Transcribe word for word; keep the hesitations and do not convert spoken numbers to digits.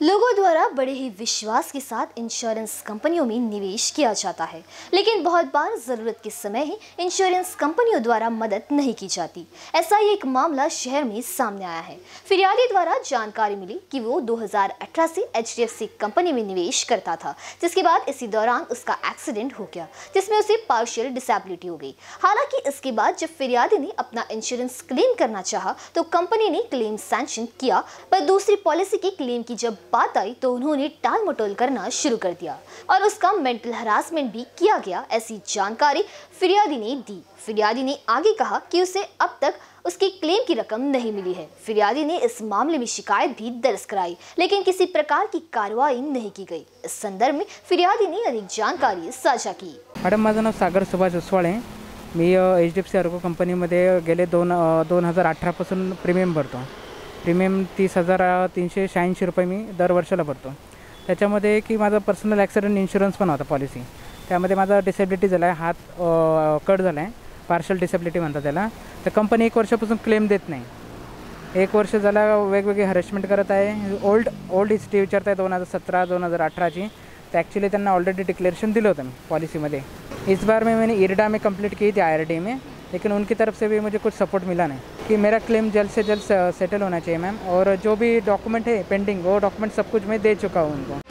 लोगों द्वारा बड़े ही विश्वास के साथ इंश्योरेंस कंपनियों में निवेश किया जाता है, लेकिन बहुत बार जरूरत के समय ही इंश्योरेंस कंपनियों द्वारा मदद नहीं की जाती। ऐसा ही एक मामला शहर में सामने आया है। फिरियादी द्वारा जानकारी मिली कि वो दो हज़ार अठारह से H D F C company में निवेश करता था, जिसके बाद इसी दौरान उसका एक्सीडेंट हो गया, जिसमें उसे पार्शियल डिसेबिलिटी हो गई। हालांकि इसके बाद जब फिरियादी ने अपना इंश्योरेंस क्लेम करना चाहा तो कंपनी ने क्लेम सैंक्शन किया, पर दूसरी पॉलिसी की क्लेम की जब बात आई तो उन्होंने टाल मटोल करना शुरू कर दिया और उसका मेंटल हरासमेंट भी किया गया। ऐसी जानकारी फिरियादी ने दी। फिरियादी ने आगे कहा कि उसे अब तक उसकी क्लेम की रकम नहीं मिली है। फिरियादी ने इस मामले में शिकायत भी दर्ज कराई, लेकिन किसी प्रकार की कार्रवाई नहीं की गई। इस संदर्भ में फिरियादी ने अधिक जानकारी साझा की। मॅडम, माझं नाव सागर सुभाष उसवाळे आहे। मी H D F C Ergo कंपनीमध्ये गेले दोन दोन हजार अठरापासून प्रीमियम भरतो। प्रीमियम तीस हजार तीनशे शहाऐंशी रुपये मी दर वर्षाला भरतो। त्याच्यामध्ये की माझा पर्सनल ॲक्सिडेंट इन्शुरन्स पण होता पॉलिसी, त्यामध्ये माझा डिसेबिलिटी झाला आहे, हात कट झाला आहे, पार्शल डिसेबिलिटी म्हणतात त्याला। तर कंपनी एक वर्षापासून क्लेम देत नाही। एक वर्ष झाला वेगवेगळी हॅरेसमेंट करत आहे। ओल्ड ओल्ड हिस्ट्री विचारत आहे दोन हजार सतरा दोन हजार अठराची। तो एक्चुअली त्यांना ऑलरेडी डिक्लेरेशन दिलं होतं पॉलिसी में। इस बार में मैंने इरडा में कंप्लीट की थी, आई आर डी में, लेकिन उनकी तरफ से भी मुझे कुछ सपोर्ट मिला नहीं। कि मेरा क्लेम जल्द से जल्द सेटल होना चाहिए मैम, और जो भी डॉक्यूमेंट है पेंडिंग वो डॉक्यूमेंट सब कुछ मैं दे चुका हूँ उनको।